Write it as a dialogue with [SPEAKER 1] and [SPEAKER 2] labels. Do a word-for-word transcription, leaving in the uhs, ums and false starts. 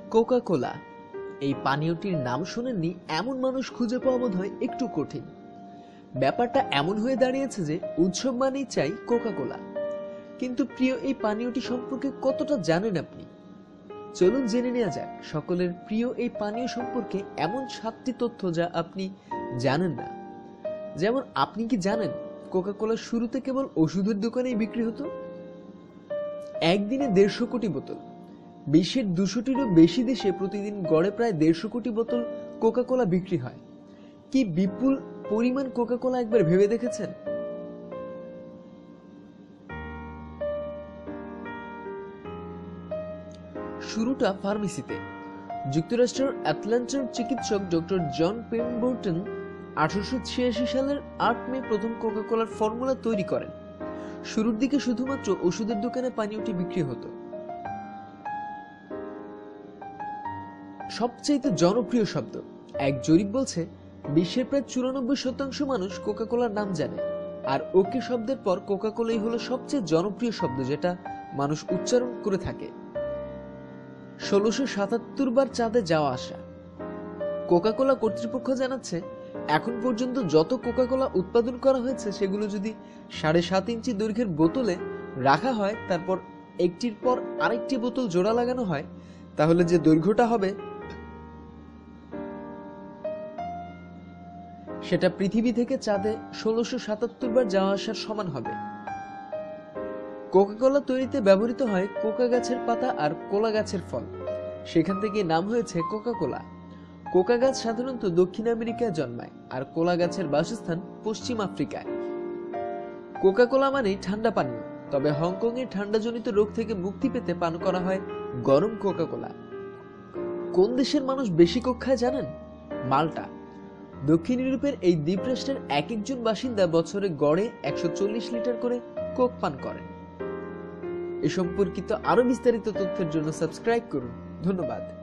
[SPEAKER 1] Coca কোলা এই পানীয়টির নাম শুনেননি এমন মানুষ খুঁজে পাওয়া বোধহয় একটু কঠিন। ব্যাপারটা এমন হয়ে দাঁড়িয়েছে যে উৎসব মানেই চাই কোকা কোলা। কিন্তু প্রিয় এই পানীয়টি সম্পর্কে কতটা জানেন আপনি? চলুন জেনে নেওয়া যাক সকলের প্রিয় এই পানীয় সম্পর্কে এমন সাতটি তথ্য যা আপনি জানেন না। যেমন, আপনি কি জানেন কোকা কোলা শুরুতে কেবল ওষুধের দোকানেই বিক্রি হতো? একদিনে দেড়শো কোটি বোতল। বিশ্বের দুশোটিরও বেশি দেশে প্রতিদিন গড়ে প্রায় দেড়শো কোটি বোতল কোকা কোলা বিক্রি হয়। কি বিপুল পরিমাণ কোকা কোলা একবার ভেবে দেখেছেন? শুরুটা ফার্মেসিতে। যুক্তরাষ্ট্রের অ্যাটলান্টার চিকিৎসক ডক্টর জন পেনবোর্টন আঠারোশো ছিয়াশি সালের আট মে প্রথম কোকা কোলার ফর্মুলা তৈরি করেন। শুরুর দিকে শুধুমাত্র ওষুধের দোকানে পানীয়টি বিক্রি হতো। সবচেয়ে জনপ্রিয় শব্দ। এক জরিপ বলছে বিশ্বের প্রায় চুরানব্বই শতাংশ মানুষ কোকা কোলার নাম জানে, আর ওকে শব্দের পর কোকা কোলাই হলো সবচেয়ে জনপ্রিয় শব্দ যেটা মানুষ উচ্চারণ করে থাকে। ষোলোশো সাতাত্তর বার চাঁদে যাওয়া আসা। কোকা কোলা কর্তৃপক্ষ জানাচ্ছে এখন পর্যন্ত যত কোকা কোলা উৎপাদন করা হয়েছে সেগুলো যদি সাড়ে সাত ইঞ্চি দৈর্ঘ্যের বোতলে রাখা হয়, তারপর একটির পর আরেকটি বোতল জোড়া লাগানো হয়, তাহলে যে দৈর্ঘ্যটা হবে সেটা পৃথিবী থেকে চাঁদে ষোলোশো সাতাত্তর বার যাওয়া আসার সমান হবে। কোকা কোলা তৈরিতে ব্যবহৃত হয় কোকা গাছের পাতা আর কোলা গাছের ফল। সেখান থেকে নাম হয়েছে কোকা কোলা। কোকা গাছ সাধারণত দক্ষিণ আমেরিকায় জন্মায়, আর কোলা গাছের বাসস্থান পশ্চিম আফ্রিকায়। কোকা কোলা মানে ঠান্ডা পানীয়, তবে হংকং এর ঠান্ডাজনিত রোগ থেকে মুক্তি পেতে পান করা হয় গরম কোকা কোলা। কোন দেশের মানুষ বেশি কোক খায় জানেন? মাল্টা। দক্ষিণ ইউরোপের এই দ্বীপরাষ্ট্রের এক একজন বাসিন্দা বছরে গড়ে একশো চল্লিশ লিটার করে কোক পান করেন। এ সম্পর্কিত আরো বিস্তারিত তথ্যের জন্য সাবস্ক্রাইব করুন। ধন্যবাদ।